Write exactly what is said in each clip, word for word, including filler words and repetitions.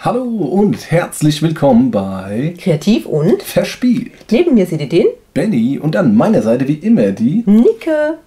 Hallo und herzlich willkommen bei Kreativ und Verspielt. Neben mir seht ihr den Benny und an meiner Seite wie immer die Nike.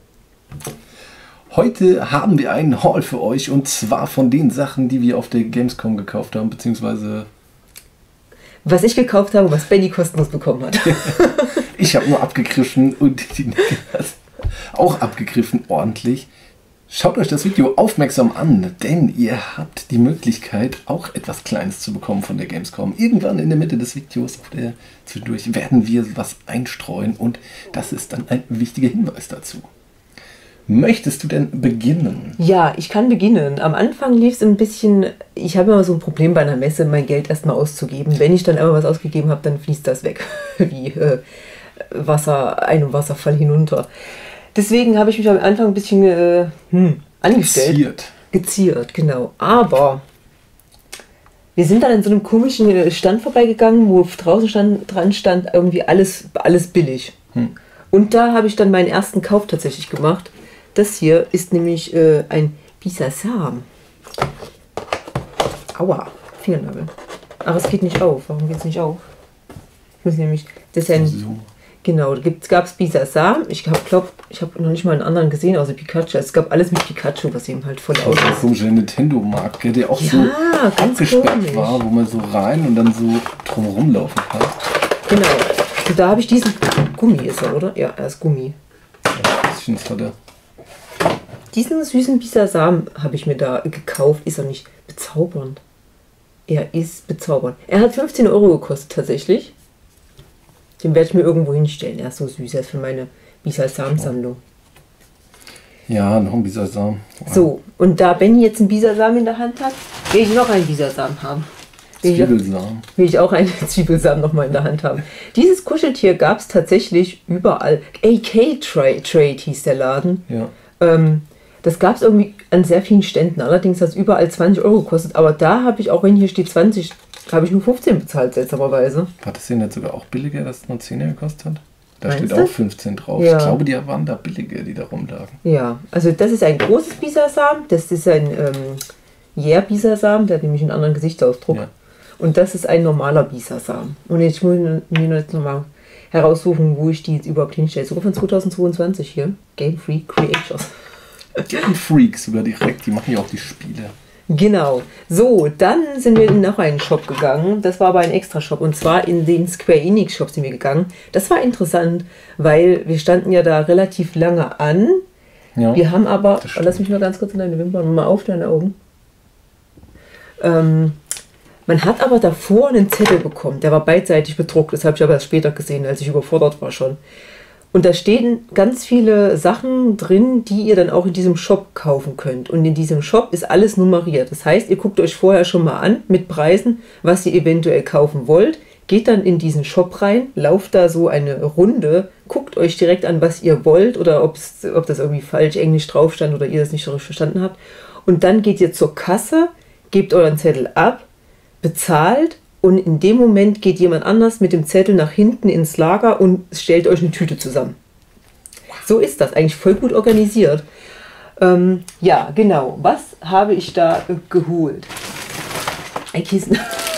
Heute haben wir einen Haul für euch und zwar von den Sachen, die wir auf der Gamescom gekauft haben, beziehungsweise was ich gekauft habe, was Benny kostenlos bekommen hat. Ich habe nur abgegriffen und die Nike hat auch abgegriffen, ordentlich. Schaut euch das Video aufmerksam an, denn ihr habt die Möglichkeit, auch etwas Kleines zu bekommen von der Gamescom. Irgendwann in der Mitte des Videos, auf der zwischendurch, werden wir was einstreuen und das ist dann ein wichtiger Hinweis dazu. Möchtest du denn beginnen? Ja, ich kann beginnen. Am Anfang lief es ein bisschen, ich habe immer so ein Problem bei einer Messe, mein Geld erstmal auszugeben. Wenn ich dann einmal was ausgegeben habe, dann fließt das weg, wie äh, Wasser, einem Wasserfall hinunter. Deswegen habe ich mich am Anfang ein bisschen äh, hm, angestellt. Geziert. Geziert, genau. Aber wir sind dann in so einem komischen Stand vorbeigegangen, wo draußen stand, dran stand, irgendwie alles, alles billig. Hm. Und da habe ich dann meinen ersten Kauf tatsächlich gemacht. Das hier ist nämlich äh, ein Bisasam. Aua, Fingernagel. Ach, es geht nicht auf. Warum geht es nicht auf? Ich muss nämlich, das ist ein... So. Genau, da gab es Bisasam. Ich glaube, ich habe noch nicht mal einen anderen gesehen, außer Pikachu. Es gab alles mit Pikachu, was eben halt voll aus ist. Eine komische Nintendo-Marke, der auch ja, so ganz abgesperrt komisch war, wo man so rein und dann so drumherum laufen kann. Genau, und da habe ich diesen Gummi, ist er, oder? Ja, er ist Gummi. Ja, ein bisschen voller. Diesen süßen Bisasam habe ich mir da gekauft. Ist er nicht bezaubernd? Er ist bezaubernd. Er hat fünfzehn Euro gekostet tatsächlich. Den werde ich mir irgendwo hinstellen. Er ist so süß. Er ist für meine Bisasam-Sammlung. Ja, noch ein Bisasam. Ja. So, und da Benny jetzt einen Bisasam in der Hand hat, will ich noch einen Bisasam haben. Will Zwiebelsamen. Ich, will ich auch einen Zwiebelsamen noch mal in der Hand haben. Dieses Kuscheltier gab es tatsächlich überall. A K Trade hieß der Laden. Ja. Ähm, das gab es irgendwie an sehr vielen Ständen. Allerdings hat es überall zwanzig Euro gekostet. Aber da habe ich, auch wenn hier steht zwanzig, habe ich nur fünfzehn bezahlt, seltsamerweise. War das hier nicht sogar auch billiger, dass es nur zehner gekostet hat? Da Meinst steht du? auch fünfzehn drauf. Ja. Ich glaube, die waren da billiger, die da rumlagen. Ja, also das ist ein großes Bisasam. Das ist ein ähm, Jähr-Bisasam, der hat nämlich einen anderen Gesichtsausdruck. Ja. Und das ist ein normaler Bisasam. Und ich muss mir jetzt nochmal heraussuchen, wo ich die jetzt überhaupt hinstelle. Sogar von zweitausendzweiundzwanzig hier. Game Freak Creators. Game Freaks sogar direkt, die machen ja auch die Spiele. Genau. So, dann sind wir in noch einen Shop gegangen. Das war aber ein Extra-Shop. Und zwar in den Square Enix Shop sind wir gegangen. Das war interessant, weil wir standen ja da relativ lange an. Ja, wir haben aber, lass mich mal ganz kurz in deine Wimpern mal auf, deine Augen. Ähm, man hat aber davor einen Zettel bekommen. Der war beidseitig bedruckt. Das habe ich aber erst später gesehen, als ich überfordert war schon. Und da stehen ganz viele Sachen drin, die ihr dann auch in diesem Shop kaufen könnt. Und in diesem Shop ist alles nummeriert. Das heißt, ihr guckt euch vorher schon mal an mit Preisen, was ihr eventuell kaufen wollt. Geht dann in diesen Shop rein, lauft da so eine Runde, guckt euch direkt an, was ihr wollt oder ob's, ob das irgendwie falsch Englisch drauf stand oder ihr das nicht so richtig verstanden habt. Und dann geht ihr zur Kasse, gebt euren Zettel ab, bezahlt. Und in dem Moment geht jemand anders mit dem Zettel nach hinten ins Lager und stellt euch eine Tüte zusammen. So ist das, eigentlich voll gut organisiert. Ähm, ja, genau. Was habe ich da äh, geholt? Ein Kissen.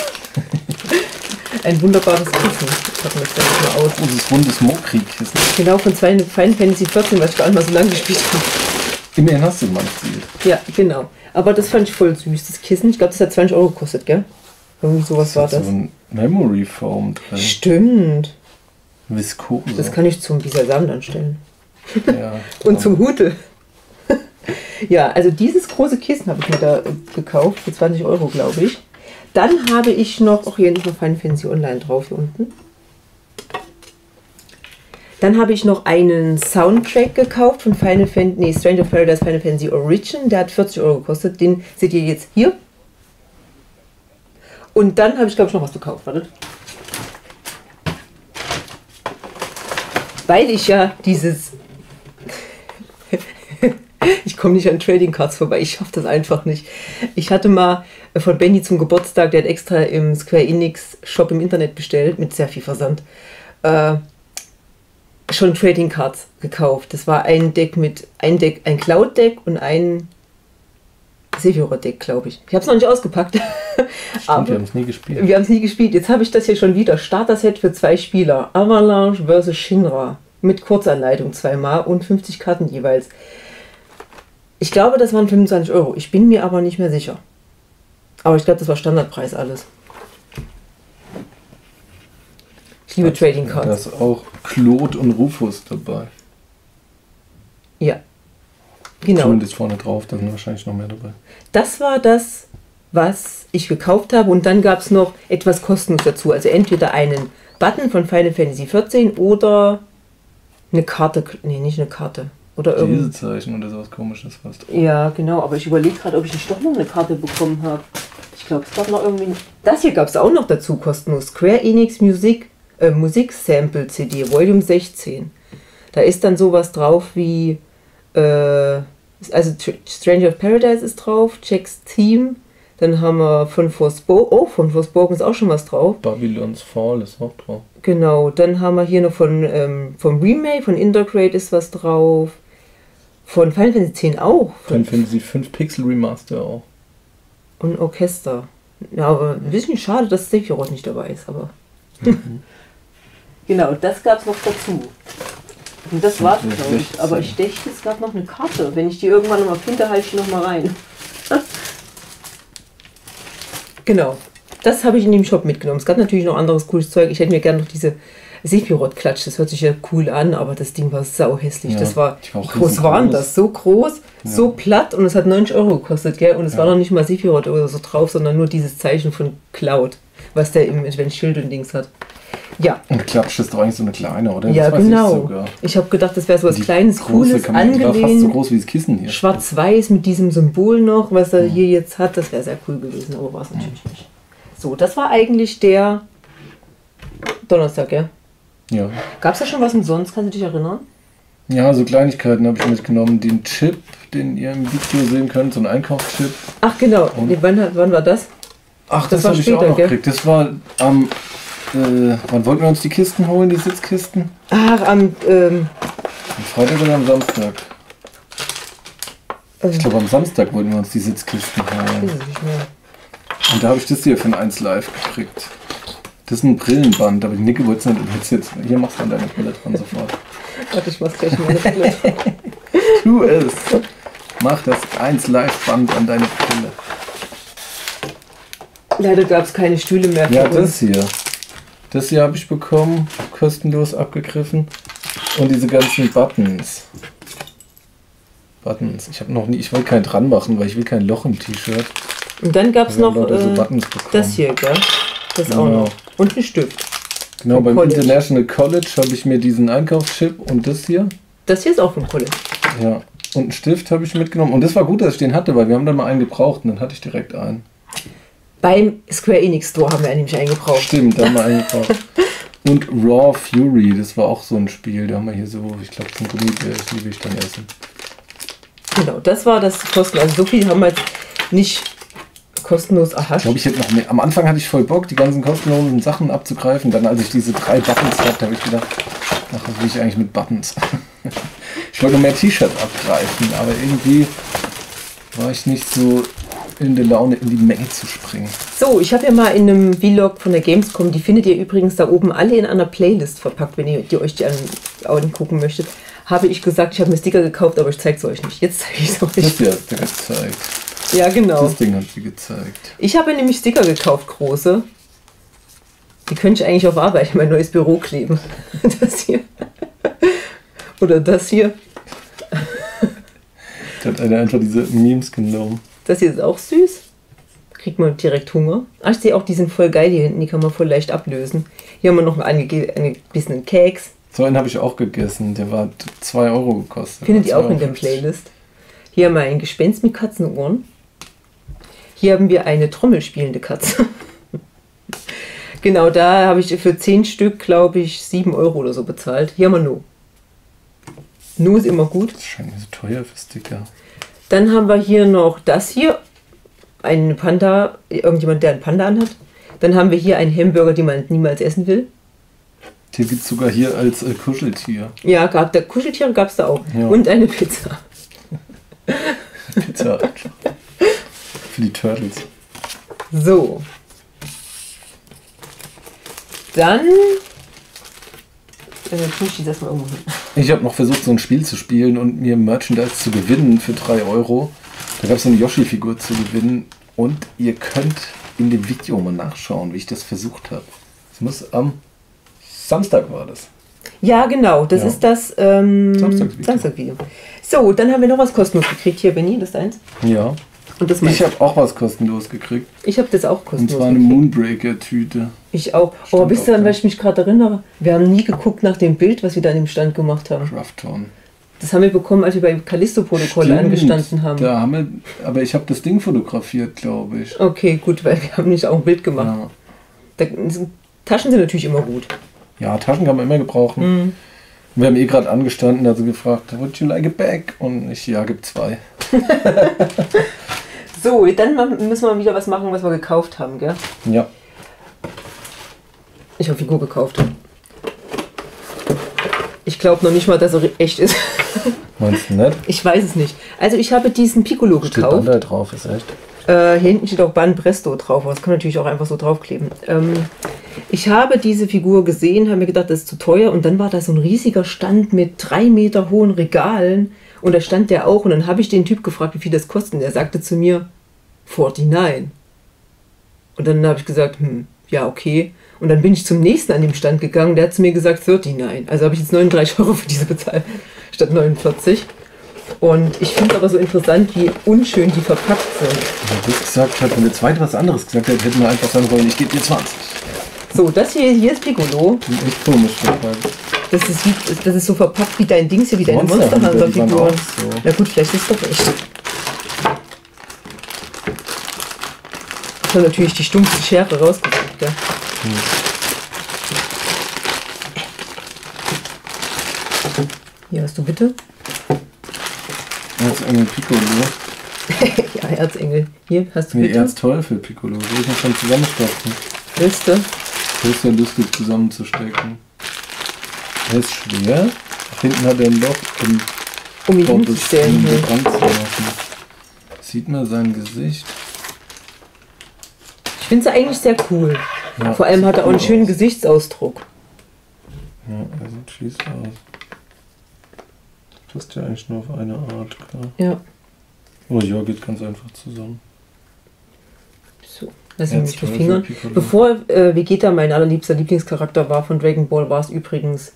Ein wunderbares Kissen. Ich habe das mal aus. Oh, dieses rundes Mokri-Kissen. Genau, von Final Fantasy vierzehn, was ich gar nicht mal so lange gespielt habe. Immerhin hast du mal gespielt. Ja, genau. Aber das fand ich voll süß, das Kissen. Ich glaube, das hat zwanzig Euro gekostet, gell? Irgendwie sowas war das. So ein Memory Foam drin. Stimmt. Viskose. Das kann ich zum Bisasam dann stellen. Ja, und zum Hutel. Ja, also dieses große Kissen habe ich mir da gekauft, für zwanzig Euro, glaube ich. Dann habe ich noch, auch hier nicht noch Final Fantasy Online drauf, hier unten. Dann habe ich noch einen Soundtrack gekauft von Final Fantasy, nee, Stranger of Paradise Final Fantasy Origin. Der hat vierzig Euro gekostet. Den seht ihr jetzt hier. Und dann habe ich, glaube ich, noch was gekauft. Wartet. Weil ich ja dieses... ich komme nicht an Trading Cards vorbei. Ich schaffe das einfach nicht. Ich hatte mal von Benny zum Geburtstag, der hat extra im Square Enix Shop im Internet bestellt, mit sehr viel Versand, äh, schon Trading Cards gekauft. Das war ein Deck mit, ein Deck, ein Cloud-Deck und ein Sephiroth-Deck, glaube ich. Ich habe es noch nicht ausgepackt. Stimmt, Aber wir haben es nie gespielt. wir haben es nie gespielt. Jetzt habe ich das hier schon wieder. Starter-Set für zwei Spieler. Avalanche versus. Shinra. Mit Kurzanleitung zweimal und fünfzig Karten jeweils. Ich glaube, das waren fünfundzwanzig Euro. Ich bin mir aber nicht mehr sicher. Aber ich glaube, das war Standardpreis alles. Ich liebe Trading Cards. Da ist auch Claude und Rufus dabei. Ja. Genau. Zumindest vorne drauf, da sind wahrscheinlich noch mehr dabei. Das war das, was ich gekauft habe. Und dann gab es noch etwas kostenlos dazu. Also entweder einen Button von Final Fantasy vierzehn oder eine Karte. Nee, nicht eine Karte. Oder irgendwie. Lesezeichen oder sowas Komisches fast. Ja, genau. Aber ich überlege gerade, ob ich nicht doch noch eine Karte bekommen habe. Ich glaube, es gab noch irgendwie. Das hier gab es auch noch dazu kostenlos. Square Enix Musik, äh, Musik-Sample C D, Volume sechzehn. Da ist dann sowas drauf wie. Äh, also Stranger of Paradise ist drauf, Jack's Theme. Dann haben wir von Forspoken. Oh, von Forspoken ist auch schon was drauf. Babylon's Fall ist auch drauf. Genau. Dann haben wir hier noch von ähm, vom Remake, von Intergrade ist was drauf. Von Final Fantasy zehn auch. Final Fantasy fünf Pixel Remaster auch. Und Orchester. Ja, aber ein bisschen schade, dass Sephiroth nicht dabei ist, aber. Mhm. Genau, das gab es noch dazu. Und das war's, glaube ich. Aber ich dachte, es gab noch eine Karte. Wenn ich die irgendwann noch mal finde, halte ich die noch mal rein. Genau. Das habe ich in dem Shop mitgenommen. Es gab natürlich noch anderes cooles Zeug. Ich hätte mir gerne noch diese Sephiroth-Klatsch. Das hört sich ja cool an, aber das Ding war sau hässlich. Ja, das war, wie groß waren das? So groß, ja. So platt und es hat neunzig Euro gekostet, gell? Und es ja. war noch nicht mal Sephiroth oder so drauf, sondern nur dieses Zeichen von Cloud, was der im Schild und Dings hat. Ja. Und Klatsch ist doch eigentlich so eine kleine, oder? Ja, das genau. Ich, ich habe gedacht, das wäre so was die Kleines, Cooles, angelehnt. Fast so groß wie das Kissen hier. Schwarz-Weiß mit diesem Symbol noch, was er ja. hier jetzt hat. Das wäre sehr cool gewesen, aber war es natürlich ja. nicht. So, das war eigentlich der Donnerstag, ja? Ja. Gab es da schon was umsonst? Kannst du dich erinnern? Ja, so Kleinigkeiten habe ich mitgenommen. Den Chip, den ihr im Video sehen könnt, so ein Einkaufschip. Ach genau, nee, wann, wann war das? Ach, das, das habe ich auch noch gekriegt. Das war am, äh, wann wollten wir uns die Kisten holen, die Sitzkisten? Ach, am, ähm... Am Freitag oder am Samstag? Ähm. Ich glaube, am Samstag wollten wir uns die Sitzkisten holen. Ich weiß es nicht mehr. Und da habe ich das hier von eins Live gekriegt. Das ist ein Brillenband, aber die Nicke wollte es nicht. Jetzt, hier machst du dann deine Brille dran sofort. Warte, ich mach gleich meine Brille dran. Tu es! Mach das eins Live Band an deine Brille. Leider gab es keine Stühle mehr für Ja, uns. das hier. Das hier habe ich bekommen, kostenlos abgegriffen. Und diese ganzen Buttons. Buttons. Ich habe noch nie, ich will keinen dran machen, weil ich will kein Loch im T-Shirt. Und dann gab es noch so äh, das hier, gell? Das genau. auch noch. Und ein Stift. Genau, vom beim College. International College habe ich mir diesen Einkaufschip und das hier. Das hier ist auch vom College. Ja, und einen Stift habe ich mitgenommen. Und das war gut, dass ich den hatte, weil wir haben dann mal einen gebraucht und dann hatte ich direkt einen. Beim Square Enix Store haben wir nämlich einen gebraucht. Stimmt, da haben wir einen gebraucht. Und Raw Fury, das war auch so ein Spiel. Da haben wir hier so, ich glaube, zum Gummibär, die will ich dann essen. Genau, das war das Kosten. Also so viel haben wir jetzt nicht kostenlos erhascht. Ich glaube, ich hätte noch mehr. Am Anfang hatte ich voll Bock, die ganzen kostenlosen Sachen abzugreifen. Dann, als ich diese drei Buttons hatte, habe ich gedacht, ach, was will ich eigentlich mit Buttons? Ich wollte noch mehr T-Shirts abgreifen, aber irgendwie war ich nicht so in der Laune, in die Menge zu springen. So, ich habe ja mal in einem Vlog von der Gamescom, die findet ihr übrigens da oben alle in einer Playlist verpackt, wenn ihr die euch die angucken möchtet, habe ich gesagt, ich habe mir Sticker gekauft, aber ich zeige es euch nicht. Jetzt zeige ich es euch. Das hier hast du gezeigt. Ja, genau. Das Ding hat sie gezeigt. Ich habe nämlich Sticker gekauft, große. Die könnte ich eigentlich auf Arbeit in mein neues Büro kleben. Das hier. Oder das hier. Da hat einer einfach diese Memes genommen. Das hier ist auch süß. Kriegt man direkt Hunger. Ach, ich sehe auch, die sind voll geil hier hinten. Die kann man voll leicht ablösen. Hier haben wir noch einen angebissenen Keks. So einen habe ich auch gegessen. Der war zwei Euro gekostet. Findet ihr auch in der Playlist. Hier haben wir ein Gespenst mit Katzenohren. Hier haben wir eine trommelspielende Katze. Genau, da habe ich für zehn Stück, glaube ich, sieben Euro oder so bezahlt. Hier haben wir No. No ist immer gut. Das scheint mir so teuer für Sticker. Dann haben wir hier noch das hier. Ein Panda, irgendjemand, der einen Panda anhat. Dann haben wir hier einen Hamburger, den man niemals essen will. Den gibt es sogar hier als äh, Kuscheltier. Ja, gab der Kuscheltiere gab es da auch. Ja. Und eine Pizza. Pizza. Für die Turtles. So. Dann äh, tue ich das mal irgendwo hin. Ich habe noch versucht, so ein Spiel zu spielen und mir Merchandise zu gewinnen für drei Euro. Da gab es so eine Yoshi-Figur zu gewinnen. Und ihr könnt in dem Video mal nachschauen, wie ich das versucht habe. Es muss am Samstag war das. Ja, genau. Das Ja. ist das ähm, Samstagsvideo. Samstagvideo. So, dann haben wir noch was kostenlos gekriegt. Hier, Benni, das ist eins. Ja. Und das Ich meins. habe auch was kostenlos gekriegt. Ich habe das auch Und kostenlos zwar eine gekriegt. Moonbreaker-Tüte. Ich auch. Stand Aber wisst auch ihr, an da. was ich mich gerade erinnere? Wir haben nie geguckt nach dem Bild, was wir da an dem Stand gemacht haben. Crafton. Das haben wir bekommen, als wir beim Callisto-Protokoll angestanden haben. Da haben wir, aber ich habe das Ding fotografiert, glaube ich. Okay, gut, weil wir haben nicht auch ein Bild gemacht. Ja. Da, Taschen sind natürlich immer gut. ja, Taschen kann man immer gebrauchen. Mhm. Wir haben eh gerade angestanden, also gefragt, would you like a bag? Und ich, ja, gibt zwei. So, dann ma- müssen wir wieder was machen, was wir gekauft haben, gell? Ja. Ich habe Figur gekauft. Ich glaube noch nicht mal, dass er echt ist. Meinst du nicht? Ich weiß es nicht. Also ich habe diesen Piccolo Steht gekauft. Bandai drauf, ist echt. Äh, hier hinten steht auch Ban Presto drauf, aber das kann man natürlich auch einfach so draufkleben. Ähm, ich habe diese Figur gesehen, habe mir gedacht, das ist zu teuer. Und dann war da so ein riesiger Stand mit drei Meter hohen Regalen. Und da stand der auch. Und dann habe ich den Typ gefragt, wie viel das kostet. Und der sagte zu mir, neunundvierzig. Und dann habe ich gesagt, hm, ja, okay. Und dann bin ich zum nächsten an dem Stand gegangen. Der hat zu mir gesagt, neununddreißig. Also habe ich jetzt neununddreißig Euro für diese bezahlt, statt neunundvierzig. Und ich finde aber so interessant, wie unschön die verpackt sind. Wenn er das gesagt hat, wenn der zweite was anderes gesagt hätte, hätten wir einfach sagen wollen, ich gebe dir zwanzig. So, das hier, hier ist Piccolo. Die sind echt komisch verpackt. Das ist, wie, das ist so verpackt wie dein Dings hier, wie deine Monster Hunter, die waren Monsterhunter-Figuren. auch so. Na gut, vielleicht ist es doch echt. Ich habe natürlich die stumpfe Schere rausgesucht, gell? Hier hast du bitte. Erzengel Piccolo. Ja, Erzengel. Hier hast du Nee, bitte. Erzteufel Piccolo. Soll ich das dann zusammenstopfen? Willst du? Das ist ja lustig zusammenzustecken. Er ist schwer. Hinten hat er ein Loch, um Um ihn Bobbes hinzustellen. in den Hier. Brand zu machen. Sieht man sein Gesicht? Ich finde es eigentlich sehr cool. Ja, Vor allem sieht hat er auch cool einen schönen aus. Gesichtsausdruck. Ja, er sieht fies aus. Passt ja eigentlich nur auf eine Art, klar. Ja. Oh ja, geht ganz einfach zusammen. So, lass mich mit Erzteufel Fingern. Piccolo. Bevor äh, Vegeta mein allerliebster Lieblingscharakter war von Dragon Ball, war es übrigens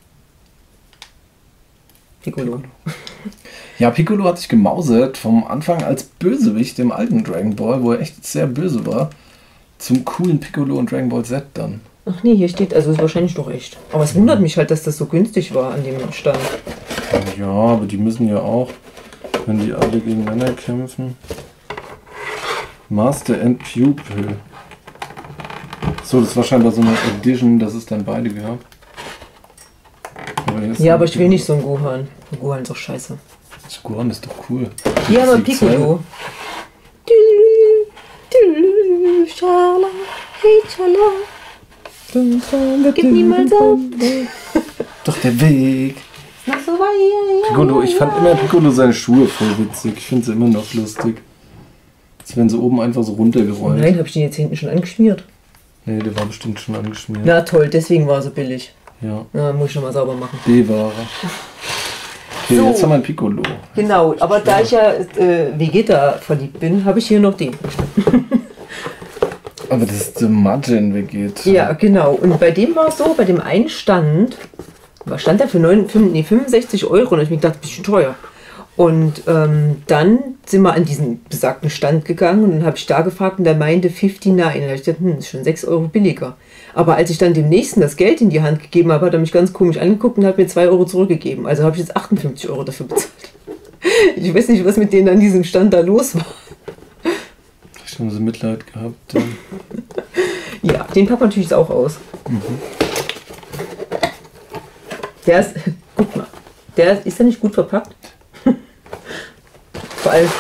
Piccolo. Ja, Piccolo hat sich gemausert vom Anfang als Bösewicht im alten Dragon Ball, wo er echt sehr böse war, zum coolen Piccolo und Dragon Ball Z dann. Ach nee, hier steht, also ist wahrscheinlich doch echt. Aber es wundert mich halt, dass das so günstig war an dem Stand. Ja, aber die müssen ja auch, wenn die alle gegeneinander kämpfen. Master and Pupil. So, das war scheinbar so eine Edition, dass es dann beide gab. Aber hier ist Ja, ein aber ich will nicht so einen Gohan. Gohan ist doch scheiße. Gohan ist doch cool. Hier aber Die Piccolo. Tülü, tülü, schala, hey, schala. Gib niemals auf. Doch der Weg. Mach so weit. Piccolo, ich fand immer Piccolo seine Schuhe voll witzig. Ich finde sie immer noch lustig. Als wären sie oben einfach so runtergerollt. Nein, habe ich den jetzt hinten schon angeschmiert. Nee, der war bestimmt schon angeschmiert. Na toll, deswegen war er so billig. Ja. Na, muss ich nochmal sauber machen. B-Ware. Okay, So. jetzt haben wir ein Piccolo. Genau, aber da ich ja äh, Vegeta verliebt bin, habe ich hier noch den. Aber das ist der Majin Vegeta. Ja, genau. Und bei dem war es so, bei dem einen stand, was stand der für neun, fünf, nee, fünfundsechzig Euro? Und ich mir gedacht, ein bisschen teuer. Und ähm, dann sind wir an diesen besagten Stand gegangen und dann habe ich da gefragt und der meinte neunundfünfzig. Und da habe ich gedacht, hm, ist schon sechs Euro billiger. Aber als ich dann dem Nächsten das Geld in die Hand gegeben habe, hat er mich ganz komisch angeguckt und hat mir zwei Euro zurückgegeben. Also habe ich jetzt achtundfünfzig Euro dafür bezahlt. Ich weiß nicht, was mit denen an diesem Stand da los war. Vielleicht haben sie Mitleid gehabt. ähm. Ja, den packen wir natürlich auch aus. Der ist, guck mal, der ist ja nicht gut verpackt. Vor allem,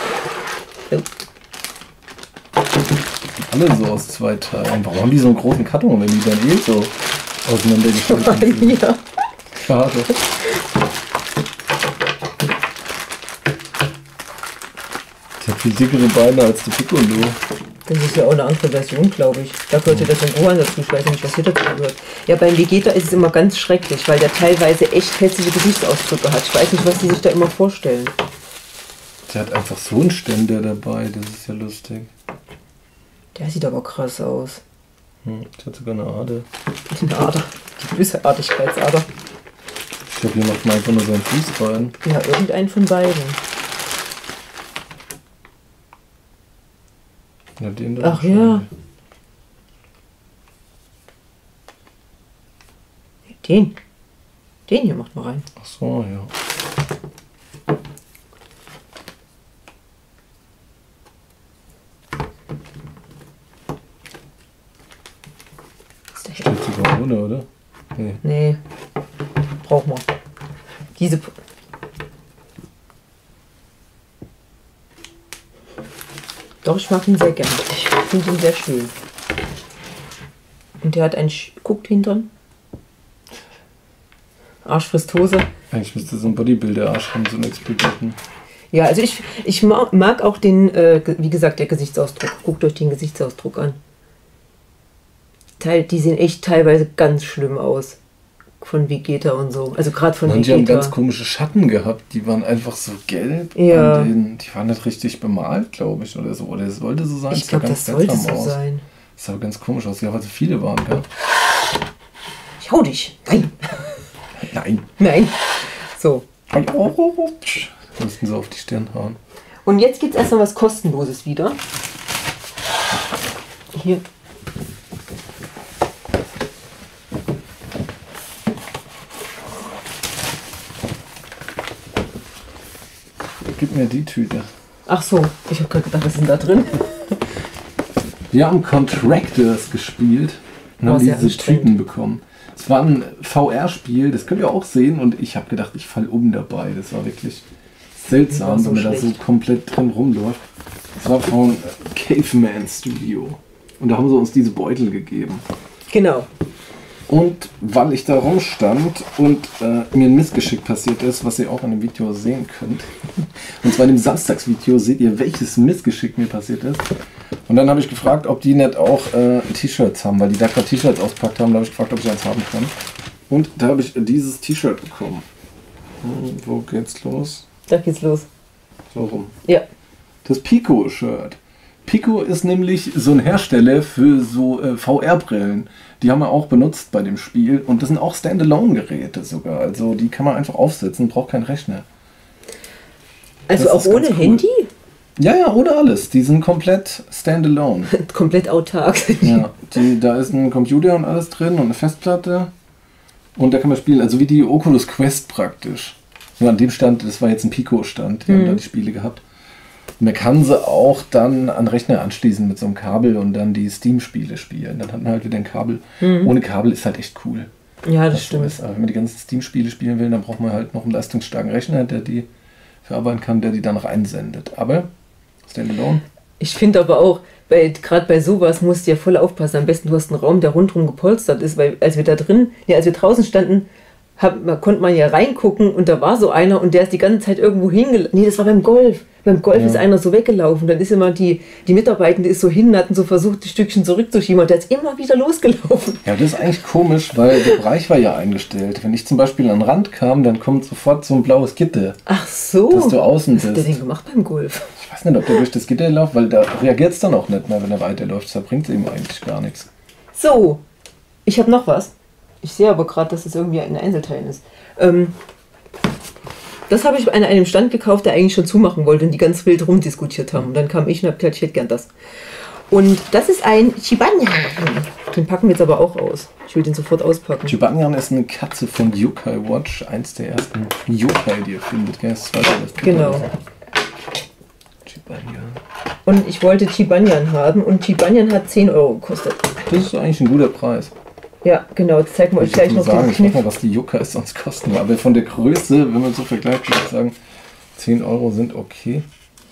Alle so aus zwei Teilen. Warum haben die so einen großen Karton, wenn die dann eh so auseinandergeschnitten sind? ja. Schade. Der viel dickere Beine als der Piccolo. Das ist ja auch eine andere Version, glaube ich. Da gehört ja das von Gohan dazu. Ich weiß ja nicht, was hier dazu gehört. Ja, beim Vegeta ist es immer ganz schrecklich, weil der teilweise echt hässliche Gesichtsausdrücke hat. Ich weiß nicht, was die sich da immer vorstellen. Der hat einfach so einen Ständer dabei, das ist ja lustig. Der sieht aber krass aus. Hm, der hat sogar eine Ader. Eine Ader. Die Bösartigkeitsader. Ich glaube, hier macht man einfach nur seinen Fuß rein. Ja, irgendein von beiden. Ja, den da. Ach ja. Den. Den hier macht man rein. Ach so, ja. Steht sogar ohne, oder? Nee. Nee. Braucht man. Diese. P Doch, ich mag ihn sehr gern. Ich finde ihn sehr schön. Und der hat einen. Sch Guckt hintern. Arsch frisst Hose. Eigentlich müsste so ein Bodybuilder-Arsch haben, so einen explodierten. Ja, also ich, ich mag, mag auch den, äh, wie gesagt, der Gesichtsausdruck. Guckt euch den Gesichtsausdruck an. Teil, die sehen echt teilweise ganz schlimm aus. Von Vegeta und so. Also gerade von Manche Vegeta. haben ganz komische Schatten gehabt. Die waren einfach so gelb. Ja. an denen. Die waren nicht richtig bemalt, glaube ich. Oder so. Oder es sollte so sein. Ich glaube, das sollte so aus. sein. Das sah ganz komisch aus. Ja, weil so viele waren, gell? Ich hau dich. Nein. Nein. Nein. So. Mussten sie auf die Stirn hauen. Und jetzt gibt es erstmal was Kostenloses wieder. Hier. Gib mir die Tüte. Ach so, ich habe gerade gedacht, was ist denn da drin? Wir haben Contractors gespielt und War haben sehr diese anstrengend. Tüten bekommen. Es war ein V R-Spiel, das könnt ihr auch sehen und ich habe gedacht, ich falle um dabei. Das war wirklich seltsam, war so wenn man da so schlecht. komplett drin rumläuft. Das war von Caveman Studio und da haben sie uns diese Beutel gegeben. Genau. Und weil ich da rumstand und äh, mir ein Missgeschick passiert ist, was ihr auch in dem Video sehen könnt, und zwar in dem Samstagsvideo seht ihr, welches Missgeschick mir passiert ist. Und dann habe ich gefragt, ob die nicht auch äh, T-Shirts haben, weil die da gerade T-Shirts auspackt haben. Da habe ich gefragt, ob ich eins haben kann. Und da habe ich dieses T-Shirt bekommen. Hm, wo geht's los? Da geht's los. So rum. Ja. Das Pico-Shirt. Pico ist nämlich so ein Hersteller für so äh, V R-Brillen. Die haben wir auch benutzt bei dem Spiel. Und das sind auch Standalone-Geräte sogar. Also die kann man einfach aufsetzen, braucht keinen Rechner. Also Das auch ist ganz ohne cool. Handy? Ja, ja, ohne alles. Die sind komplett Standalone. Komplett autark. Ja, die, da ist ein Computer und alles drin und eine Festplatte. Und da kann man spielen, also wie die Oculus Quest praktisch. Nur an dem Stand, das war jetzt ein Pico-Stand, die haben da die Spiele gehabt. Man kann sie auch dann an Rechner anschließen mit so einem Kabel und dann die Steam-Spiele spielen. Dann hat man halt wieder ein Kabel. Mhm. Ohne Kabel ist halt echt cool. Ja, das Was so stimmt. ist. Aber wenn man die ganzen Steam-Spiele spielen will, dann braucht man halt noch einen leistungsstarken Rechner, der die verarbeiten kann, der die dann noch einsendet. Aber Standalone. Ich finde aber auch, weil gerade bei sowas musst du ja voll aufpassen. Am besten du hast einen Raum, der rundherum gepolstert ist, weil als wir da drin, ja, als wir draußen standen, hab, man, konnte man ja reingucken und da war so einer und der ist die ganze Zeit irgendwo hingelaufen. Nee, das war beim Golf. Beim Golf Ja. ist einer so weggelaufen. Dann ist immer die, die Mitarbeitende ist so hin, hatten so versucht, die Stückchen zurückzuschieben und der ist immer wieder losgelaufen. Ja, das ist eigentlich komisch, weil der Bereich war ja eingestellt. Wenn ich zum Beispiel an den Rand kam, dann kommt sofort so ein blaues Gitter, Ach so. dass du außen Was hat der bist. denn gemacht beim Golf? Ich weiß nicht, ob der durch das Gitter läuft, weil da reagiert es dann auch nicht mehr, wenn er weiterläuft. Da bringt es ihm eigentlich gar nichts. So, ich habe noch was. Ich sehe aber gerade, dass es irgendwie ein Einzelteil ist. Ähm, das habe ich an einem Stand gekauft, der eigentlich schon zumachen wollte und die ganz wild rumdiskutiert haben. Und dann kam ich und habe gesagt, ich hätte gern das. Und das ist ein Chibanyan. Den packen wir jetzt aber auch aus. Ich will den sofort auspacken. Chibanyan ist eine Katze von Yokai Watch, eins der ersten Yokai, die ihr findet. Gell? Das zweite, das dritte. Genau. Chibanyan. Und ich wollte Chibanyan haben und Chibanyan hat zehn Euro gekostet. Das ist eigentlich ein guter Preis. Ja, genau. Jetzt zeigen wir euch Ich gleich muss noch sagen, den ich weiß Kniff. mal, was die Yokais sonst kosten. Aber von der Größe, wenn man so vergleicht, würde ich sagen, zehn Euro sind okay.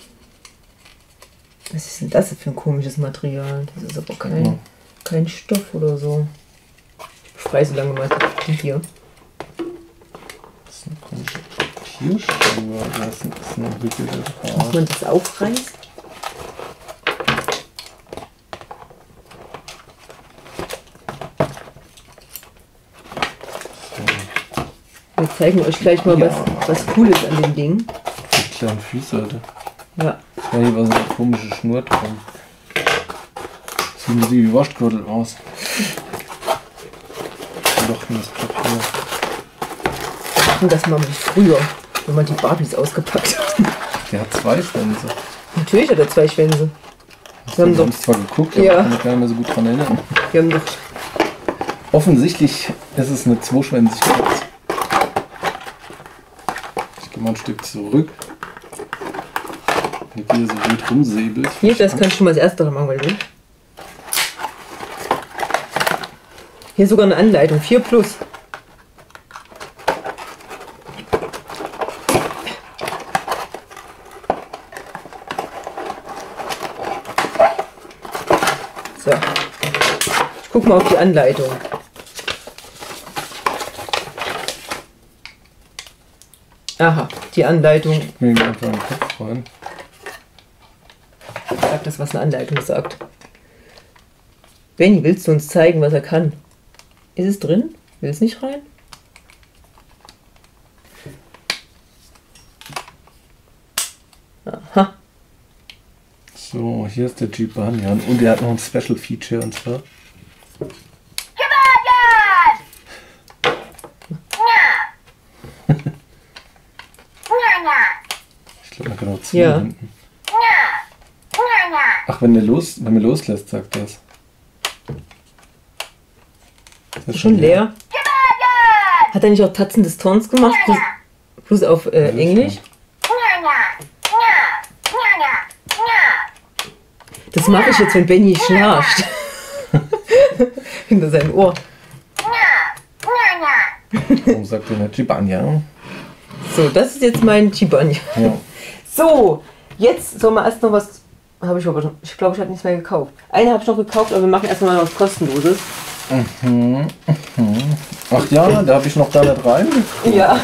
Was ist denn das für ein komisches Material? Das ist aber kein, Ja. kein Stoff oder so. Ich befreie so lange mal die hier. Das ist eine komische Papierspur. Das ist eine Hütte. Dass man das aufreißt. wir zeigen euch gleich mal, Ja. was, was cool ist an dem Ding. Die kleinen Füße, Alter. Ja. Ja, hier war so eine komische Schnur dran. Sehen sie wie Waschgürtel aus. Doch, das Papier. Und das machen wir früher, wenn man die Barbies ausgepackt hat. Der hat zwei Schwänze. Natürlich hat er zwei Schwänze. Wir haben Wir doch, haben es zwar geguckt, aber Ja. ich kann mich gar nicht mehr so gut dran erinnern. wir haben doch, Offensichtlich ist es eine Zweischwänzigkeit. Ich gehe mal ein Stück zurück. Mit dir so wild rumsäbelt. hier, das kannst du schon mal das erste machen, weil du. Hier sogar eine Anleitung, vier plus. So. Ich guck mal auf die Anleitung. Aha, die Anleitung. Mir geht einfach in den Kopf rein. Sag das, was eine Anleitung sagt. Benny, willst du uns zeigen, was er kann? Ist es drin? Will es nicht rein? Aha. So, hier ist der Jeep Banyan und er hat noch ein Special Feature und zwar. Ich glaube, man kann auch ziehen Ja. hinten. Ach, wenn der los, wenn er loslässt, sagt das. Das ist Schon leer. Hat er nicht auch Tatzen des Tons gemacht? Plus, plus auf äh, Englisch? Das mache ich jetzt, wenn Benny schnarcht. Hinter seinem Ohr. Warum sagt er nicht Jeep Banyan? So, das ist jetzt mein Chibanya. Ja. So, jetzt soll man erst noch was. Habe ich aber schon. Ich glaube, ich habe nichts mehr gekauft. Eine habe ich noch gekauft, aber wir machen erstmal noch was Kostenloses. Ach ja, da habe ich noch da nicht rein. Ja.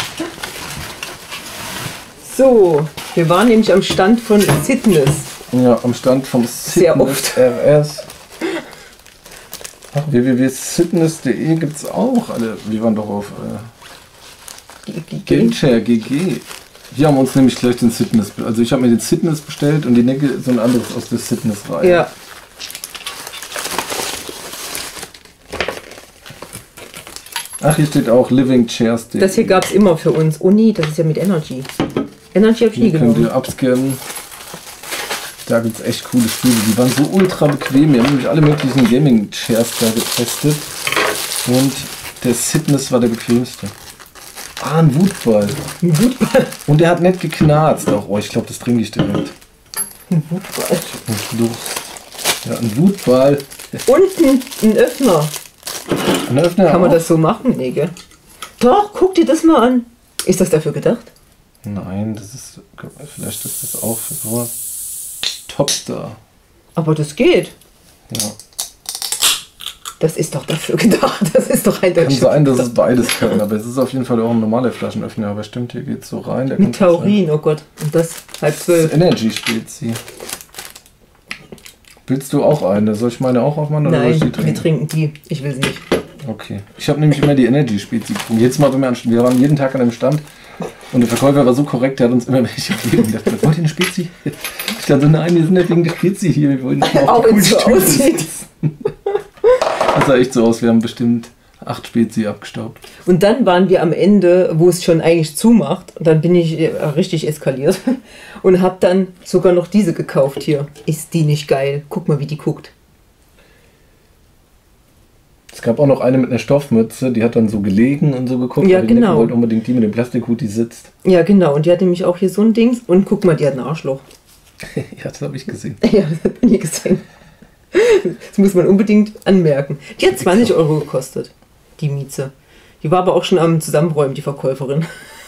So, wir waren nämlich am Stand von Fitness. Ja, am Stand vom Sehr Fitness oft. R S. Ach, w w w punkt fitness punkt de gibt es auch. Alle, wir waren doch auf äh, Gameshare G G. Wir haben uns nämlich gleich den Fitness, also ich habe mir den Fitness bestellt und die Necke so ein anderes aus der Fitness-Reihe. Ja. Ach, hier steht auch Living Chairs. Das hier gab es immer für uns. Oh nee, das ist ja mit Energy. Energy habe ich nie Hier könnt genommen. ihr abscannen. Da gibt es echt coole Stühle. Die waren so ultra bequem. Wir haben nämlich alle möglichen Gaming-Chairs da getestet. Und der Fitness war der bequemste. Ah, ein Wutball. Ein Wutball. Und der hat nicht geknarzt. Auch, oh, ich glaube, das trinke ich direkt. Ein Wutball. Und Lust. Ja, ein Wutball. Und ein, ein Öffner. Ein Öffner Kann man auch? das so machen? Nee, gell? Doch, guck dir das mal an. Ist das dafür gedacht? Nein, das ist. Vielleicht ist das auch für sowas. Topstar. Aber das geht. Ja. Das ist doch dafür gedacht. Das ist doch Kann eindeutig. sein, dass es beides kann, aber es ist auf jeden Fall auch ein normaler Flaschenöffner. Aber stimmt, hier geht es so rein. Der Mit kann Taurin, oh Gott. Und das halb Das zwölf. Energy Spezi. Willst du auch eine? Soll ich meine auch aufmachen oder soll ich Nein, die wir trinken? trinken die. Ich will sie nicht. Okay. Ich habe nämlich immer die Energy Spezi getrunken. Jetzt mal, wenn wir, an, wir waren jeden Tag an dem Stand und der Verkäufer war so korrekt, der hat uns immer welche gegeben. Der hat gesagt, wollt ihr eine Spezi? Ich dachte so, nein, wir sind nicht wegen der Spezi hier. Wir wollen mal auf Auch die wenn es so coolen Stühle aussieht. sitzen. Das sah echt so aus. Wir haben bestimmt acht Spezi abgestaubt. Und dann waren wir am Ende, wo es schon eigentlich zumacht. Und dann bin ich äh, richtig eskaliert und habe dann sogar noch diese gekauft hier. Ist die nicht geil? Guck mal, wie die guckt. Es gab auch noch eine mit einer Stoffmütze, die hat dann so gelegen und so geguckt. Ja, aber die Nicken genau. wollte unbedingt die mit dem Plastikhut, die sitzt. Ja, genau. Und die hat nämlich auch hier so ein Dings. Und guck mal, die hat ein Arschloch. Ja, das habe ich gesehen. Ja, das hat man nie gesehen. Das muss man unbedingt anmerken. Die hat zwanzig Euro gekostet, die Mieze. Die war aber auch schon am Zusammenräumen, die Verkäuferin.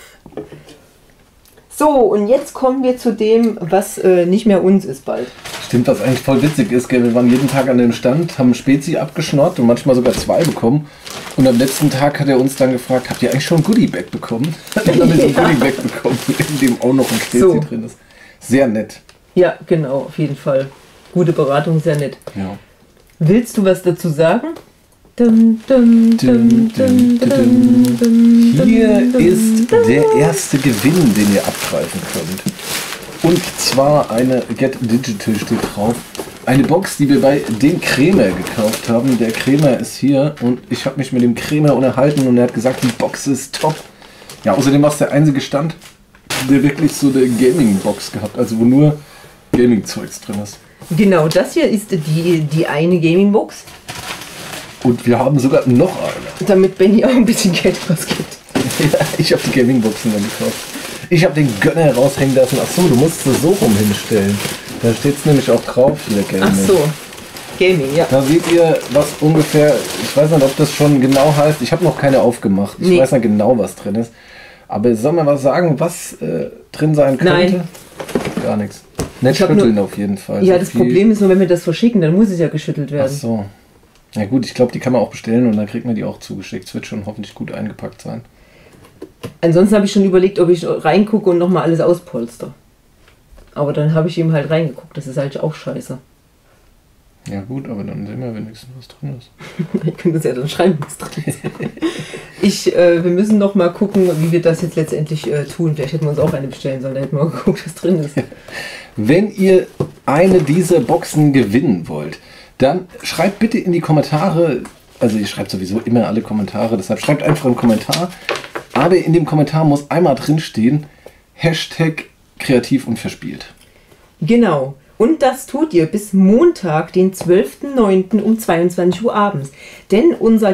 So, und jetzt kommen wir zu dem, was äh, nicht mehr uns ist bald. Stimmt, was eigentlich voll witzig ist, gell? Wir waren jeden Tag an dem Stand, haben Spezi abgeschnort und manchmal sogar zwei bekommen. Und am letzten Tag hat er uns dann gefragt, habt ihr eigentlich schon ein Goodie-Bag bekommen? Dann haben wir so ein Ja. Goodie-Bag bekommen, in dem auch noch ein Spezi So. drin ist. Sehr nett. Ja, genau, auf jeden Fall. Gute Beratung, sehr nett. Ja. Willst du was dazu sagen, Dum, dum, dum, dum, dum, dum, Hier dum, ist dum. der erste Gewinn, den ihr abgreifen könnt. Und zwar eine Get Digital steht drauf. Eine Box, die wir bei dem Krämer gekauft haben. Der Krämer ist hier und ich habe mich mit dem Krämer unterhalten und er hat gesagt, die Box ist top. Ja, außerdem war es der einzige Stand, der wirklich so eine Gaming-Box gehabt, also wo nur Gaming-Zeugs drin ist. Genau, das hier ist die, die eine Gaming-Box, Und wir haben sogar noch eine. damit Benny auch ein bisschen Geld ausgibt. Ja, ich habe die Gaming-Boxen dann gekauft. Ich habe den Gönner raushängen lassen. Achso, du musst es so rum hinstellen. Da steht es nämlich auch drauf hier, Gaming. Ach so, Gaming, ja. Da seht ihr, was ungefähr, ich weiß nicht, ob das schon genau heißt. Ich habe noch keine aufgemacht. Ich Nee. weiß nicht genau, was drin ist. Aber soll man was sagen, was äh, drin sein könnte? Nein. Gar nichts. Nicht Ich hab schütteln nur- auf jeden Fall. Ja, So das viel- Problem ist nur, wenn wir das verschicken, dann muss es ja geschüttelt Ach werden. so. Ja gut, ich glaube, die kann man auch bestellen und dann kriegt man die auch zugeschickt. Es wird schon hoffentlich gut eingepackt sein. Ansonsten habe ich schon überlegt, ob ich reingucke und nochmal alles auspolster. Aber dann habe ich eben halt reingeguckt. Das ist halt auch scheiße. Ja gut, aber dann sehen wir wenigstens, was drin ist. Ich könnte es ja dann schreiben, was drin ist. Ich, äh, wir müssen noch mal gucken, wie wir das jetzt letztendlich äh, tun. Vielleicht hätten wir uns auch eine bestellen sollen. Da hätten wir mal geguckt, was drin ist. Wenn ihr eine dieser Boxen gewinnen wollt, dann schreibt bitte in die Kommentare, also ihr schreibt sowieso immer alle Kommentare, deshalb schreibt einfach einen Kommentar, aber in dem Kommentar muss einmal drin stehen, Hashtag kreativ und verspielt. Genau. Und das tut ihr bis Montag, den zwölften neunten um zweiundzwanzig Uhr abends. Denn unser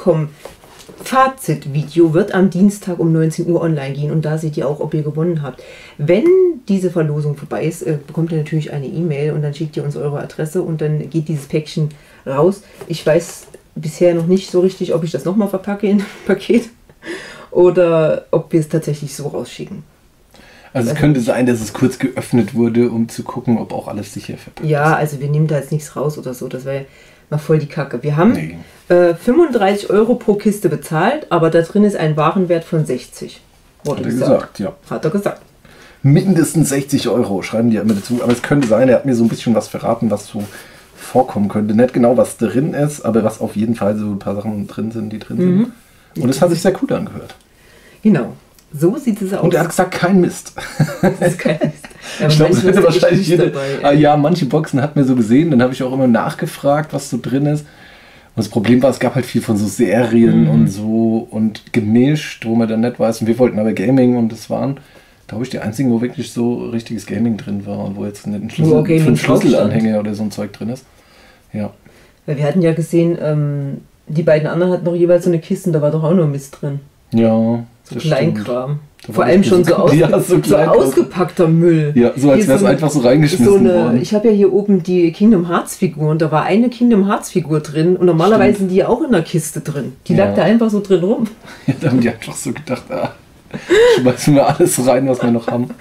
Gamescom-Fazit-Video wird am Dienstag um neunzehn Uhr online gehen. Und da seht ihr auch, ob ihr gewonnen habt. Wenn diese Verlosung vorbei ist, äh, bekommt ihr natürlich eine E-Mail und dann schickt ihr uns eure Adresse und dann geht dieses Päckchen raus. Ich weiß bisher noch nicht so richtig, ob ich das nochmal verpacke in ein Paket oder ob wir es tatsächlich so rausschicken. Also es könnte sein, dass es kurz geöffnet wurde, um zu gucken, ob auch alles sicher verpackt Ja, ist. also wir nehmen da jetzt nichts raus oder so, das wäre mal voll die Kacke. Wir haben Nee. äh, fünfunddreißig Euro pro Kiste bezahlt, aber da drin ist ein Warenwert von sechzig. Wurde Hat er gesagt, ja. Hat er gesagt. Mindestens sechzig Euro schreiben die ja immer dazu. Aber es könnte sein, er hat mir so ein bisschen was verraten, was so vorkommen könnte. Nicht genau, was drin ist, aber was auf jeden Fall so ein paar Sachen drin sind, die drin Mhm. sind. Und es hat sich sehr gut angehört. Genau. So sieht es aus. Und er hat gesagt, kein Mist. Das ist kein Mist. Ja, aber Ich glaube, manchmal es ist hätte da wahrscheinlich echt jede, dabei, ah, ey. ja, manche Boxen hat man so gesehen, dann habe ich auch immer nachgefragt, was so drin ist. Und das Problem war, es gab halt viel von so Serien Mhm. und so und gemischt, wo man dann nicht weiß. Und wir wollten aber Gaming und das waren, glaube ich, die einzigen, wo wirklich so richtiges Gaming drin war und wo jetzt nicht ein Nur Schlüssel, Gaming fünf drauf Schlüsselanhänger oder so ein Zeug drin ist. Ja. Weil wir hatten ja gesehen, ähm, die beiden anderen hatten noch jeweils so eine Kiste, da war doch auch nur Mist drin. Ja, So das Kleinkram. Da Vor war allem echt schon so, so- ausge Ja, so so Kleinkram. ausgepackter Müll. Ja, so als Hier wäre es so ein- einfach so reingeschmissen so eine, worden. Ich habe ja hier oben die Kingdom Hearts Figur und da war eine Kingdom Hearts Figur drin und normalerweise sind die ja auch in der Kiste drin. Die Ja. lag da einfach so drin rum. Ja, da haben die einfach so gedacht, ah, schmeißen wir alles rein, was wir noch haben.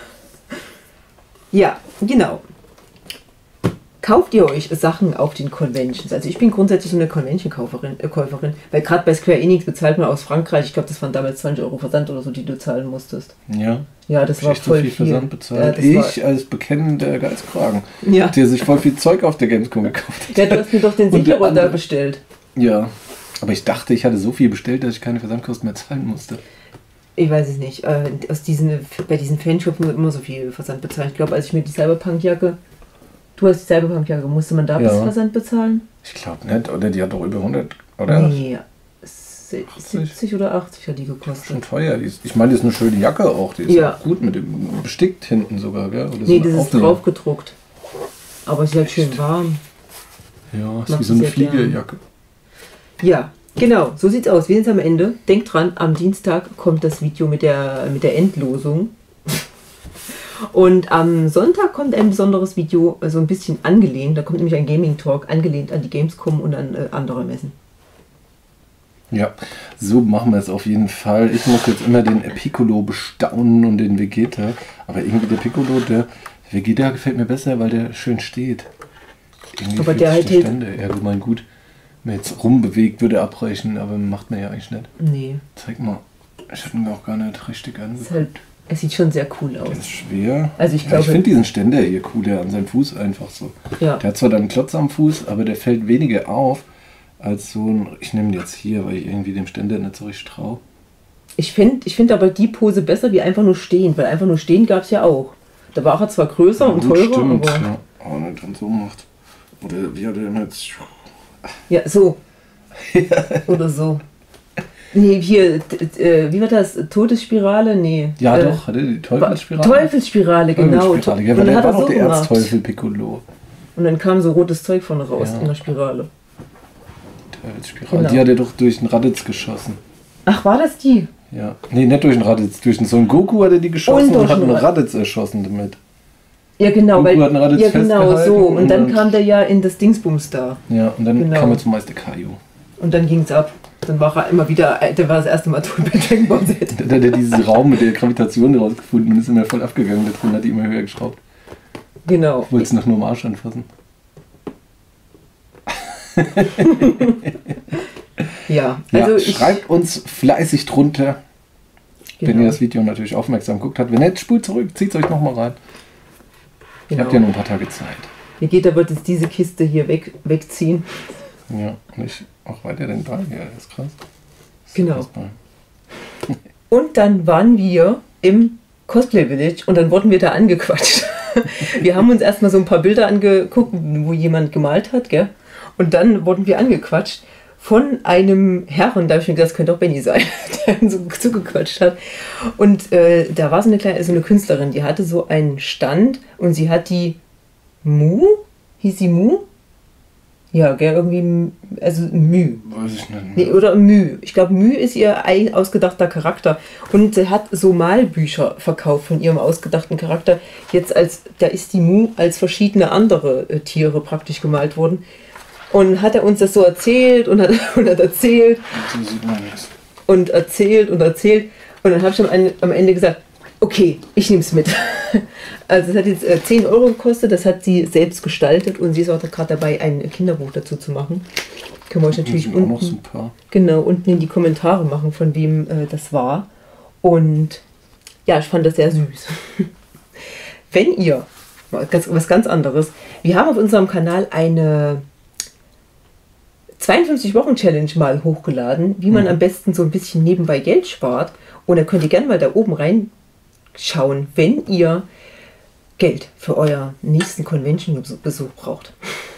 Ja, genau. Kauft ihr euch Sachen auf den Conventions? Also ich bin grundsätzlich so eine Convention-Käuferin, äh, Käuferin, weil gerade bei Square Enix bezahlt man aus Frankreich, ich glaube das waren damals zwanzig Euro Versand oder so, die du zahlen musstest. Ja, Ja, das hab war ich so voll viel viel. Versand Ja, bezahlt. das ich war, als bekennender Geizkragen, ja. der sich voll viel Zeug auf der Gamescom gekauft hat. ja, du hast mir doch den Und der Sicherer da andere- bestellt. Ja, aber ich dachte, ich hatte so viel bestellt, dass ich keine Versandkosten mehr zahlen musste. Ich weiß es nicht. Äh, aus diesen, bei diesen Fanshops muss immer so viel Versand bezahlen. Ich glaube, als ich mir die Cyberpunk-Jacke... Du hast die Cyberpunk-Jacke, musste man da Ja. bis Versand bezahlen? Ich glaube nicht, oder die hat doch über hundert, oder? Nee, se- siebzig oder achtzig hat die Schon gekostet. teuer. Die ist, ich meine, das ist eine schöne Jacke auch. Die ist Ja. auch gut mit dem bestickt hinten sogar, gell? Oder so Nee, ein das ist Aufnäher. drauf gedruckt. Aber sie ist halt schön warm. Ja, ist Mag wie so eine ich sehr gern. Fliegerjacke. Ja, genau, so sieht's aus. Wir sind am Ende. Denkt dran, am Dienstag kommt das Video mit der, mit der Endlosung. Und am Sonntag kommt ein besonderes Video, so ein bisschen angelehnt. Da kommt nämlich ein Gaming Talk, angelehnt an die Gamescom und an äh, andere Messen. Ja, so machen wir es auf jeden Fall. Ich muss jetzt immer den Piccolo bestaunen und den Vegeta. Aber irgendwie der Piccolo, der Vegeta gefällt mir besser, weil der schön steht. Irgendwie Aber fühlt der sich halt hält- Stände. Ja, ich meine, gut, wenn man jetzt rumbewegt, würde er abbrechen, aber macht man ja eigentlich nicht. Nee, Zeig mal. Ich habe ihn auch gar nicht richtig ist angeguckt. halt, es sieht schon sehr cool Der aus. ist schwer. Also ich ja, glaube- ich finde diesen Ständer hier cool, der an seinem Fuß einfach so. Ja, Der hat zwar dann einen Klotz am Fuß, aber der fällt weniger auf. als so ein... Ich nehme jetzt hier, weil ich irgendwie dem Ständer nicht so richtig traue. Ich finde ich find aber die Pose besser wie einfach nur stehen, weil einfach nur stehen gab es ja auch. Da war er zwar größer ja, und gut, teurer, stimmt, aber... Ja. Oh, nicht dann so macht. Oder wie hat er denn jetzt... Ja, so. Oder so. Nee, hier, äh, wie war das? Todesspirale? Nee. Ja, äh, doch, hatte die Teufelsspirale. Teufelsspirale, genau. Teufelsspirale, ja, und weil dann der hat war er doch so der gemacht. Erzteufel Piccolo. Und dann kam so rotes Zeug vorne raus Ja. in der Spirale. Teufelsspirale. Genau. Die hat er doch durch den Raditz geschossen. Ach, war das die? Ja. Nee, nicht durch den Raditz. Durch den Son Goku hat er die geschossen Und und, durch hat einen den Raditz erschossen damit. Ja, genau. Goku Weil, hat einen Raditz ja, genau, festgehalten so. Und, und dann dann- kam der ja in das Dingsbums da. Ja, und dann Genau. kam er zum Meister Kaio. Und dann ging es ab. Dann war er immer wieder, der war das erste Mal tot bei Dragon Ball Z. Dann hat er diesen Raum mit der Gravitation rausgefunden und ist immer voll abgegangen. Da drin hat die immer höher geschraubt. Genau. Wollte es noch nur am Arsch anfassen. Ja, Ja, also ich, schreibt uns fleißig drunter, wenn genau, ihr das Video natürlich aufmerksam guckt habt. Wenn nicht, spult zurück, zieht es euch nochmal rein. Ihr genau. habt ja nur ein paar Tage Zeit. Vegeta wird jetzt diese Kiste hier weg, wegziehen. Ja, und ich auch weiter den Ball. Ja, das ist krass. Das ist Genau. krass Ball. Und dann waren wir im Cosplay Village und dann wurden wir da angequatscht. Wir haben uns erstmal so ein paar Bilder angeguckt, wo jemand gemalt hat, gell? Und dann wurden wir angequatscht von einem Herren, da habe ich mir gedacht, das könnte auch Benny sein, der uns so zugequatscht hat. Und äh, da war so eine kleine, so eine Künstlerin, die hatte so einen Stand und sie hat die Mu, hieß sie Mu? Ja, gell, irgendwie, also Mü. Weiß ich nicht. Nee, oder Mü. Ich glaube, Mü ist ihr ein ausgedachter Charakter. Und sie hat so Malbücher verkauft von ihrem ausgedachten Charakter. Jetzt als, da ist die Mu als verschiedene andere äh, Tiere praktisch gemalt worden. Und hat er uns das so erzählt und hat, und hat erzählt So sieht man nichts. und erzählt und erzählt. Und dann habe ich am Ende, am Ende gesagt, okay, ich nehme es mit. Also es hat jetzt äh, zehn Euro gekostet, das hat sie selbst gestaltet und sie ist auch gerade dabei, ein Kinderbuch dazu zu machen. Können wir euch natürlich Natürlich auch noch unten, super. genau, unten in die Kommentare machen, von wem äh, das war. Und ja, ich fand das sehr süß. Wenn ihr, mal ganz, was ganz anderes, wir haben auf unserem Kanal eine zweiundfünfzig Wochen Challenge mal hochgeladen, wie man Mhm. am besten so ein bisschen nebenbei Geld spart. Und da könnt ihr gerne mal da oben reinschauen, wenn ihr Geld für euren nächsten Convention-Besuch braucht.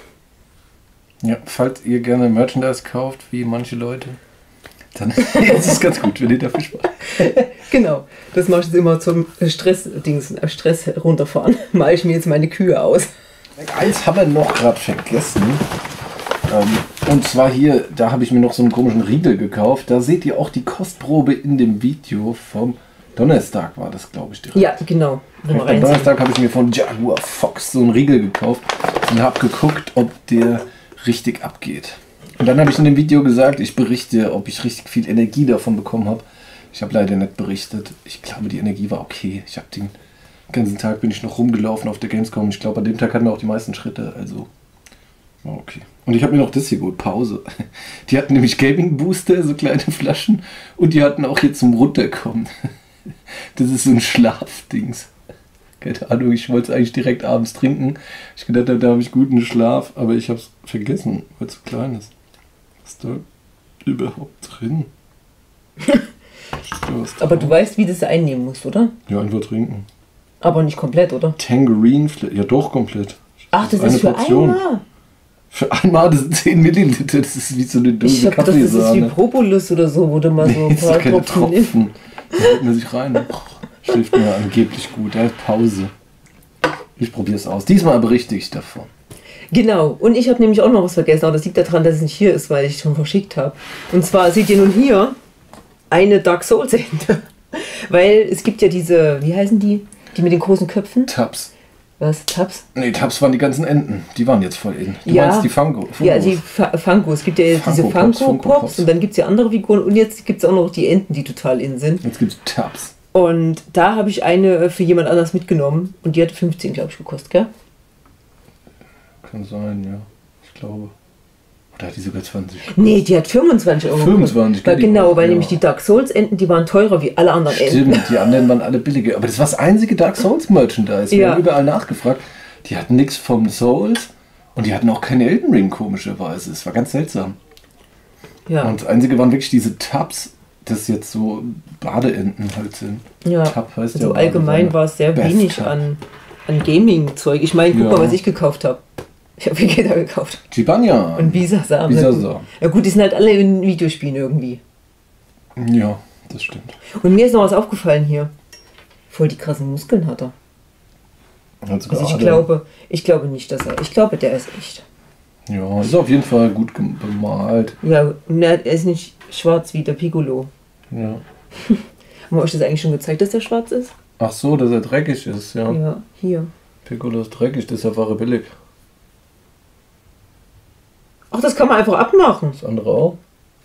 Ja, falls ihr gerne Merchandise kauft, wie manche Leute, dann ist es ganz gut, wenn ihr dafür spart. Genau, das mache ich jetzt immer zum Stress-Dings, Stress runterfahren. Mache ich mir jetzt meine Kühe aus. Eins haben wir noch gerade vergessen. Ähm, und zwar hier, da habe ich mir noch so einen komischen Riegel gekauft. Da seht ihr auch die Kostprobe in dem Video vom Donnerstag, war das, glaube ich. Direkt. Ja, genau. Wenn wir Am reinziehen. Donnerstag habe ich mir von Jaguar Fox so einen Riegel gekauft und habe geguckt, ob der richtig abgeht. Und dann habe ich in dem Video gesagt, ich berichte, ob ich richtig viel Energie davon bekommen habe. Ich habe leider nicht berichtet. Ich glaube, die Energie war okay. Ich habe den ganzen Tag bin ich noch rumgelaufen auf der Gamescom. Ich glaube, an dem Tag hatten wir auch die meisten Schritte. Also, war okay. Und ich habe mir noch das hier geholt, Pause. Die hatten nämlich Gaming Booster, so kleine Flaschen. Und die hatten auch hier zum Runterkommen. Das ist so ein Schlafdings. Keine Ahnung, ich wollte es eigentlich direkt abends trinken. Ich gedacht habe, da habe ich guten Schlaf, aber ich habe es vergessen, weil es so klein ist. Was ist da überhaupt drin? Steht da was Aber drauf? du weißt, wie du es einnehmen musst, oder? Ja, einfach trinken. Aber nicht komplett, oder? Tangerine Flavor. Ja, doch, komplett. Ach, das ist für einmal. Für einmal, das sind zehn Milliliter. Das ist wie so eine Ich Dose hab gedacht, das ist wie Kaffeesahne. Propolis oder so, wo du mal so ein Das paar sind keine Tropfen nimmst. Tropfen. Da hält man sich rein. Schläft mir angeblich gut. Da ist Pause. Ich probiere es aus. Diesmal berichte ich davon. Genau, und ich habe nämlich auch noch was vergessen, aber das liegt daran, dass es nicht hier ist, weil ich schon verschickt habe. Und zwar seht ihr nun hier eine Dark Souls Ente. Weil es gibt ja diese, wie heißen die? Die mit den großen Köpfen? Tabs. Was? Tabs? Nee, Tabs waren die ganzen Enten. Die waren jetzt voll in. Du Ja. meinst die Fango? Ja, die Fa- Funko. Es gibt ja diese Funko Pops, Funko Funko Pops Pops. und dann gibt es ja andere Figuren und jetzt gibt es auch noch die Enten, die total in sind. Jetzt gibt es Tabs. Und da habe ich eine für jemand anders mitgenommen und die hat fünfzehn, glaube ich, gekostet, gell? Kann sein, ja. Ich glaube. Oder hat die sogar zwanzig? Nee, die hat fünfundzwanzig Euro fünfundzwanzig, gekostet. Weil, die genau, auch, weil ja. nämlich die Dark Souls Enten, die waren teurer wie alle anderen Enten. Stimmt, die anderen waren alle billiger. Aber das war das einzige Dark Souls Merchandise. Wir Ja. haben überall nachgefragt. Die hatten nichts vom Souls und die hatten auch keine Elden Ring, komischerweise. Es war ganz seltsam. Ja. Und das Einzige waren wirklich diese Tabs, das jetzt so Badeenten halt sind. Ja, Tab heißt also ja allgemein Badewanne. war es sehr Best wenig Tab. an, an Gaming-Zeug. Ich meine, guck Ja. mal, was ich gekauft habe. Ich habe Vegeta gekauft. Chibanya. Und Bisasam. Bisasam. Ja gut, die sind halt alle in Videospielen irgendwie. Ja, das stimmt. Und mir ist noch was aufgefallen hier. Voll die krassen Muskeln hat er. Also, Also ich gerade- glaube, ich glaube nicht, dass er. Ich glaube, der ist echt. Ja, ist auf jeden Fall gut gem- bemalt. Ja, und er er ist nicht schwarz wie der Piccolo. Ja. Haben wir euch das eigentlich schon gezeigt, dass der schwarz ist? Ach so, dass er dreckig ist, ja. Ja, hier. Piccolo ist dreckig, das ist ja wahre billig. Ach, das kann man einfach abmachen. Das andere auch?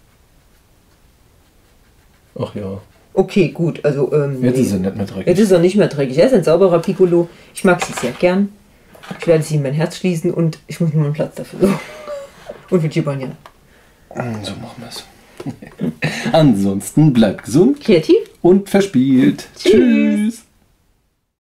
Ach ja. Okay, gut. Also, ähm, Jetzt nee. ist er nicht mehr dreckig. Jetzt ist er nicht mehr dreckig. Er ist ein sauberer Piccolo. Ich mag sie sehr gern. Ich werde sie in mein Herz schließen und ich muss nur einen Platz dafür suchen. Und für Chibanya. So machen wir es. Ansonsten bleibt gesund Kreativ? und verspielt. Tschüss. Tschüss.